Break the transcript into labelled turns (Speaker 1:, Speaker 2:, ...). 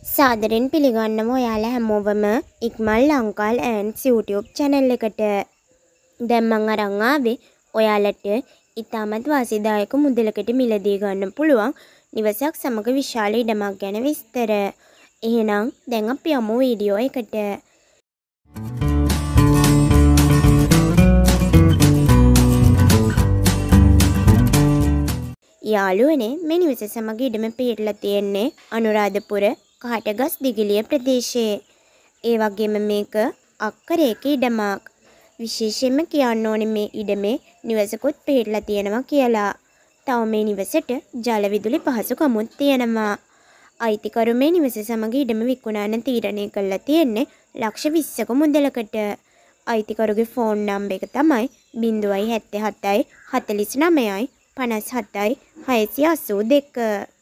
Speaker 1: සාදරයෙන් පිළිගන්නවා ඔයාලා හැමෝවම ikman.lk YouTube channel එකට. දැන් මම අරන් ආවේ ඔයාලට ඉතාමත් වාසිදායක මුදලකට මිලදී ගන්න පුළුවන් නිවසක් සමග විශාල ඉඩමක් ගැන විස්තර. එහෙනම් දැන් අපි යමු වීඩියෝ එකට. යාළුවනේ මේ නිවස සමග ඉඩම පිහිටලා තියෙන්නේ අනුරාධපුර කාටගස් දිගිලිය ප්‍රදේශයේ. ඒ වගේම මේක කරයක ඉඩමක්. විශේෂයෙන්ම කියන්න ඕනේ මේ ඉඩමේ නිවසකුත් පිහිටලා තියෙනවා කියලා. තව මේ නිවසට ජල විදුලි පහසුකමුත් තියෙනවා. අයිතිකරු මේ නිවස සමග ඉඩම විකුණන්න තීරණය කළා තියෙන්නේ ලක්ෂ 20ක මුදලකට. අයිතිකරුගේ ෆෝන් නම්බර් එක තමයි 077 49 57 682.